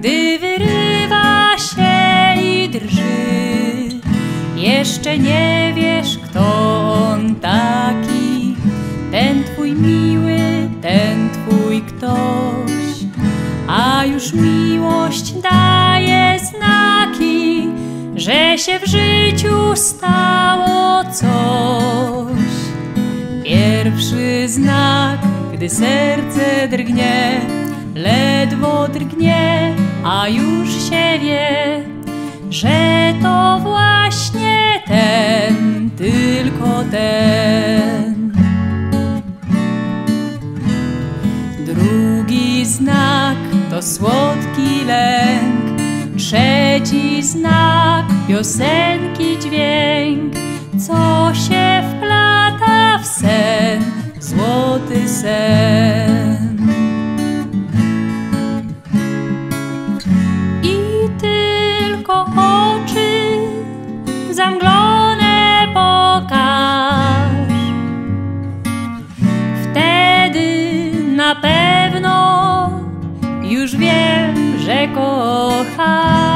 gdy wyrywa się i drży. Jeszcze nie wiesz, kto on taki, ten twój miły, ten twój ktoś. A już miłość daje znaki, że się w życiu stało coś. Pierwszy znak, gdy serce drgnie, ledwo drgnie, a już się wie, że to właśnie ten, tylko ten. Drugi znak to słodki lęk, trzeci znak piosenki dźwięk, co się wplata w sen, złoty sen. I tylko oczy zamglone pokaż, wtedy na pewno już wiem, że kochasz.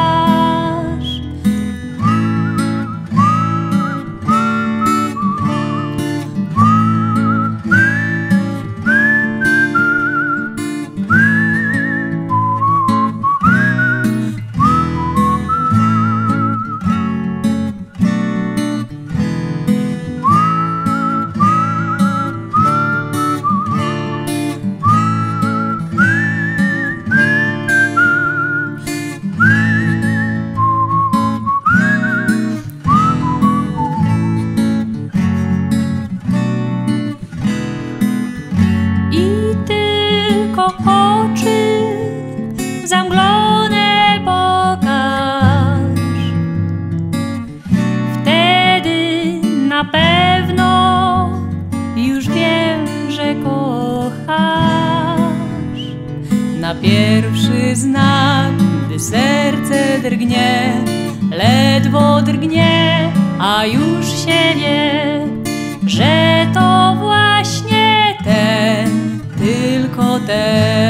Oczy zamglone pokaż, wtedy na pewno już wiem, że kochasz. Na pierwszy znak, gdy serce drgnie, ledwo drgnie, a już się wie, że to właśnie ten, tylko ten.